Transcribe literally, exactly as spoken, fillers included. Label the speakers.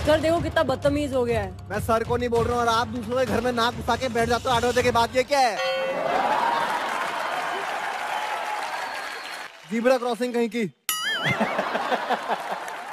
Speaker 1: Sir देखो कितना बदतमीज हो गया है।
Speaker 2: मैं सर को नहीं बोल रहा हूँ और आप दूसरों के घर में नाक घुसा के बैठ जाते हो आठ बजे के बाद, ये क्या है? जीब्रा क्रॉसिंग कहीं की।